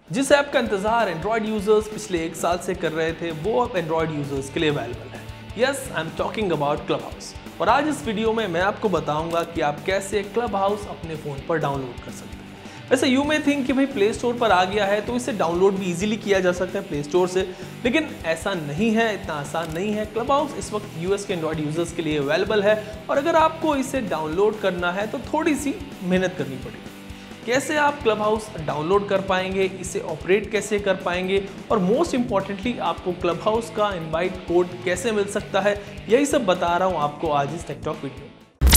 जिस ऐप का इंतजार एंड्रॉयड यूजर्स पिछले 1 साल से कर रहे थे वो अब एंड्रॉयड यूजर्स के लिए अवेलेबल है। Yes, I am talking about Clubhouse. और आज इस वीडियो में मैं आपको बताऊंगा कि आप कैसे क्लब हाउस अपने फ़ोन पर डाउनलोड कर सकते हैं। वैसे यू मे थिंक कि भाई प्ले स्टोर पर आ गया है तो इसे डाउनलोड भी इजीली किया जा सकता है प्ले स्टोर से, लेकिन ऐसा नहीं है, इतना आसान नहीं है। क्लब हाउस इस वक्त यूएस के एंड्रॉयड यूजर्स के लिए अवेलेबल है और अगर आपको इसे डाउनलोड करना है तो थोड़ी सी मेहनत करनी पड़ेगी। कैसे आप क्लब हाउस डाउनलोड कर पाएंगे, इसे ऑपरेट कैसे कर पाएंगे और मोस्ट इंपॉर्टेंटली आपको क्लब हाउस का इनवाइट कोड कैसे मिल सकता है, यही सब बता रहा हूँ आपको आज इस टेक टॉक वीडियो।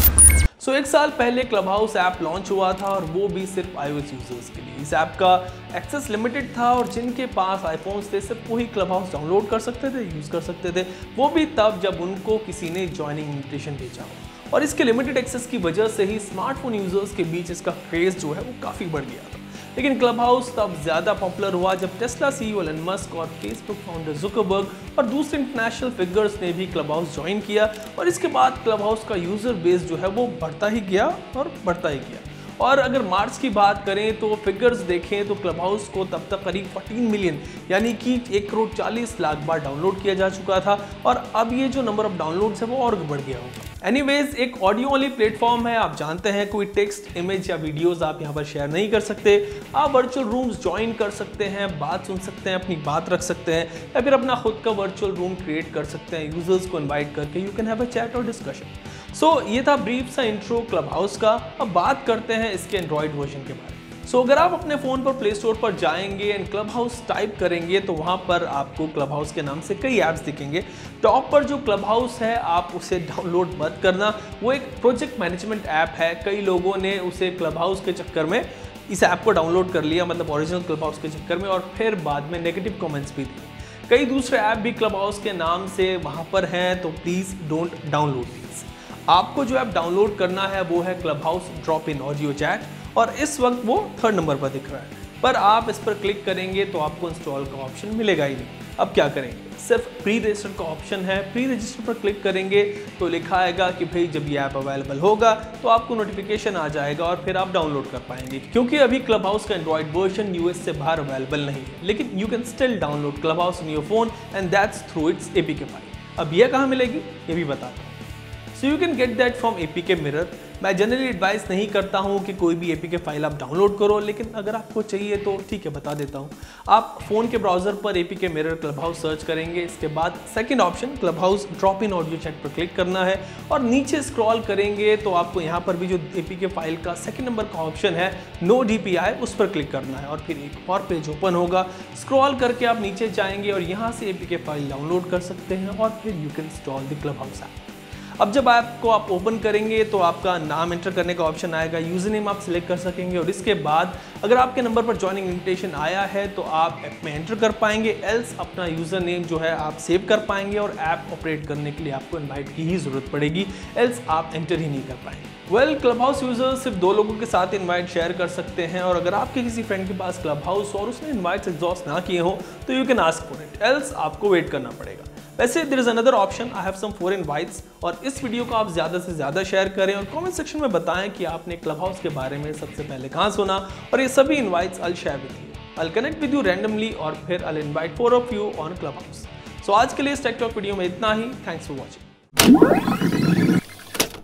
सो 1 साल पहले क्लब हाउस ऐप लॉन्च हुआ था और वो भी सिर्फ iOS यूजर्स के लिए। इस ऐप का एक्सेस लिमिटेड था और जिनके पास आईफोन्स थे सिर्फ वही क्लब हाउस डाउनलोड कर सकते थे, यूज़ कर सकते थे, वो भी तब जब उनको किसी ने ज्वाइनिंग इन्विटेशन भेजा हो। और इसके लिमिटेड एक्सेस की वजह से ही स्मार्टफोन यूजर्स के बीच इसका क्रेज जो है वो काफ़ी बढ़ गया था। लेकिन क्लब हाउस तब ज़्यादा पॉपुलर हुआ जब टेस्ला सीईओ एलन मस्क और फेसबुक फाउंडर जुकरबर्ग और दूसरे इंटरनेशनल फिगर्स ने भी क्लब हाउस ज्वाइन किया और इसके बाद क्लब हाउस का यूज़र बेस जो है वो बढ़ता ही गया और बढ़ता ही गया। और अगर मार्च की बात करें तो फिगर्स देखें तो क्लब हाउस को तब तक करीब 14 मिलियन यानी कि 1,40,00,000 बार डाउनलोड किया जा चुका था और अब ये जो नंबर ऑफ डाउनलोड्स है वो और बढ़ गया होगा। एनीवेज, एक ऑडियो ओनली प्लेटफॉर्म है, आप जानते हैं कोई टेक्स्ट, इमेज या वीडियोस आप यहाँ पर शेयर नहीं कर सकते। आप वर्चुअल रूम्स ज्वाइन कर सकते हैं, बात सुन सकते हैं, अपनी बात रख सकते हैं या फिर अपना खुद का वर्चुअल रूम क्रिएट कर सकते हैं यूजर्स को इन्वाइट करके। You can have a chat और डिस्कशन। सो ये था ब्रीफ सा इंट्रो क्लब हाउस का। अब बात करते हैं इसके एंड्रॉयड वर्जन के बारे में। सो अगर आप अपने फ़ोन पर प्ले स्टोर पर जाएंगे एंड क्लब हाउस टाइप करेंगे तो वहाँ पर आपको क्लब हाउस के नाम से कई ऐप्स दिखेंगे। टॉप पर जो क्लब हाउस है आप उसे डाउनलोड मत करना, वो एक प्रोजेक्ट मैनेजमेंट ऐप है। कई लोगों ने उसे क्लब हाउस के चक्कर में इस ऐप को डाउनलोड कर लिया, मतलब ओरिजिनल क्लब हाउस के चक्कर में, और फिर बाद में नेगेटिव कमेंट्स भी दिए। कई दूसरे ऐप भी क्लब हाउस के नाम से वहाँ पर हैं, तो प्लीज़ डोंट डाउनलोड दीज। आपको जो ऐप डाउनलोड करना है वो है Clubhouse drop in audio chat और इस वक्त वो 3rd नंबर पर दिख रहा है, पर आप इस पर क्लिक करेंगे तो आपको इंस्टॉल का ऑप्शन मिलेगा ही नहीं। अब क्या करेंगे, सिर्फ प्री रजिस्टर का ऑप्शन है। प्री रजिस्टर पर क्लिक करेंगे तो लिखा आएगा कि भाई जब ये ऐप अवेलेबल होगा तो आपको नोटिफिकेशन आ जाएगा और फिर आप डाउनलोड कर पाएंगे। क्योंकि अभी क्लब हाउस का एंड्रॉयड वर्जन यूएस से बाहर अवेलेबल नहीं है, लेकिन you can still download Clubhouse in your phone and that's through its APK file. अब यह कहाँ मिलेगी ये भी बताता हूँ। So you can get that from APK mirror. मैं जनरली एडवाइस नहीं करता हूँ कि कोई भी एपीके फाइल आप डाउनलोड करो, लेकिन अगर आपको चाहिए तो ठीक है, बता देता हूँ। आप फ़ोन के ब्राउज़र पर APK mirror Clubhouse search करेंगे। इसके बाद second option Clubhouse drop in audio chat पर क्लिक करना है और नीचे स्क्रॉल करेंगे तो आपको यहाँ पर भी जो एपीके फाइल का 2nd नंबर का ऑप्शन है नो DPI, उस पर क्लिक करना है और फिर एक और पेज ओपन होगा। स्क्रॉल करके आप नीचे जाएंगे और यहाँ से एपीके फाइल डाउनलोड कर सकते हैं और फिर you can install the Clubhouse app. अब जब ऐप को आप ओपन करेंगे तो आपका नाम एंटर करने का ऑप्शन आएगा, यूज़र नेम आप सिलेक्ट कर सकेंगे और इसके बाद अगर आपके नंबर पर ज्वाइनिंग इन्विटेशन आया है तो आप ऐप में एंटर कर पाएंगे, एल्स अपना यूज़र नेम जो है आप सेव कर पाएंगे और ऐप ऑपरेट करने के लिए आपको इनवाइट की ही ज़रूरत पड़ेगी, एल्स आप एंटर ही नहीं कर पाएंगे। क्लब हाउस यूजर्स सिर्फ 2 लोगों के साथ इनवाइट शेयर कर सकते हैं और अगर आपके किसी फ्रेंड के पास क्लब हाउस और उसने इनवाइट्स एग्जॉस्ट ना किए हो तो you can ask for it, else आपको वेट करना पड़ेगा। वैसे there is another option, I have some 4 invites, और इस वीडियो को आप ज़्यादा से ज़्यादा शेयर करें और कमेंट सेक्शन में बताएं कि आपने क्लब हाउस के बारे में सबसे पहले कहाँ सुना और ये सभी invites I will share with you, I will connect with you randomly और फिर I will invite 4 of you on Clubhouse. सो आज के लिए इस टेक टॉक वीडियो में इतना ही। Thanks for watching.